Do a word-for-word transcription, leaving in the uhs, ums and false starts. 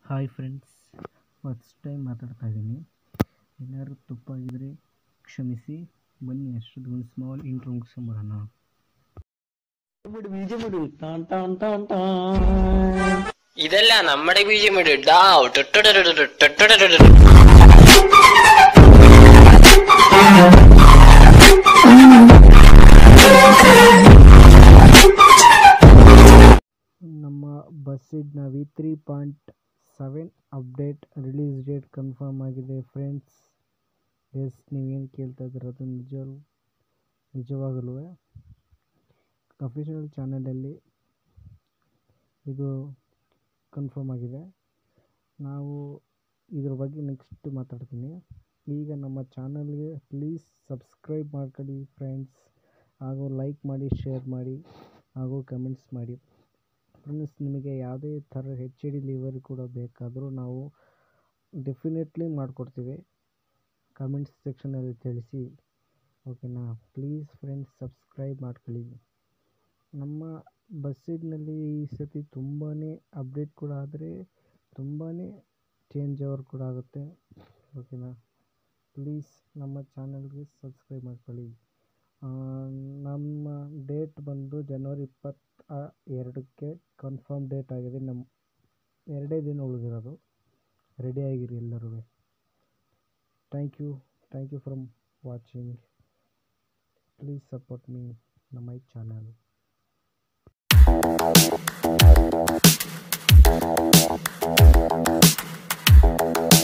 Hi friends, first time ಮಾತಾಡ್ತಾ ಇದ್ದೀನಿ. ಏನಾದ್ರು ತಪ್ಪಾಗಿದ್ದರೆ ಕ್ಷಮಿಸಿ. ಬನ್ನಿ ಅಷ್ಟೊಂದು ಒಂದು ಸ್ಮಾಲ್ ಇಂಟ್ರೋ ಮುಗಿಸ್ಕೊಂಬರೋಣ. ಇದೆಲ್ಲ നമ്മുടെ ബീജം ഇടാ. ನಮ್ಮ ಬಸ್ಸಿಡ್ನ V three point seven update release date confirm ಆಗಿದೆ ಫ್ರೆಂಡ್ಸ್. ಎಸ್, ನೀವೇನು ಕೇಳ್ತಾ ಇದ್ದೀರ ಅದು ನಿಜ ನಿಜವಾಗಲೂ ಅಫಿಷಿಯಲ್ ಚಾನಲಲ್ಲಿ ಇದು ಕನ್ಫರ್ಮ್ ಆಗಿದೆ. ನಾವು ಇದ್ರ ಬಗ್ಗೆ ನೆಕ್ಸ್ಟ್ ಮಾತಾಡ್ತೀನಿ. ಈಗ ನಮ್ಮ ಚಾನಲ್ಗೆ ಪ್ಲೀಸ್ ಸಬ್ಸ್ಕ್ರೈಬ್ ಮಾಡ್ಕೊಳ್ಳಿ ಫ್ರೆಂಡ್ಸ್, ಹಾಗೂ ಲೈಕ್ ಮಾಡಿ, ಶೇರ್ ಮಾಡಿ, ಹಾಗೂ ಕಮೆಂಟ್ಸ್ ಮಾಡಿ ಫ್ರೆಂಡ್ಸ್. ನಿಮಗೆ ಯಾವುದೇ ಥರ ಹೆಚ್ ಡಿ ಲಿವರ್ ಕೂಡ ಬೇಕಾದರೂ ನಾವು ಡೆಫಿನೆಟ್ಲಿ ಮಾಡಿಕೊಡ್ತೀವಿ. ಕಮೆಂಟ್ಸ್ ಸೆಕ್ಷನಲ್ಲಿ ತಿಳಿಸಿ, ಓಕೆನಾ? ಪ್ಲೀಸ್ ಫ್ರೆಂಡ್ಸ್ ಸಬ್ಸ್ಕ್ರೈಬ್ ಮಾಡ್ಕೊಳ್ಳಿ. ನಮ್ಮ ಬಸ್ಸಿಡ್ನಲ್ಲಿ ಈ ಸತಿ ತುಂಬಾ ಅಪ್ಡೇಟ್ ಕೂಡ ಆದರೆ ತುಂಬಾ ಚೇಂಜ್ ಓವರ್ ಕೂಡ ಆಗುತ್ತೆ, ಓಕೆನಾ? ಪ್ಲೀಸ್ ನಮ್ಮ ಚಾನಲ್ಗೆ ಸಬ್ಸ್ಕ್ರೈಬ್ ಮಾಡ್ಕೊಳ್ಳಿ. ನಮ್ಮ ಡೇಟ್ ಬಂದು ಜನವರಿ ಇಪ್ಪತ್ತ ಎರಡಕ್ಕೆ ಕನ್ಫರ್ಮ್ ಡೇಟ್ ಆಗಿದೆ. ನಮ್ಮ ಎರಡೇ ದಿನ ಉಳಿದಿರೋದು. ರೆಡಿಯಾಗಿರಿ ಎಲ್ಲರೂ. Thank you thank you from watching. Please support me ನಮ್ಮ ಮೈ ಚಾನಲ್. Thank you.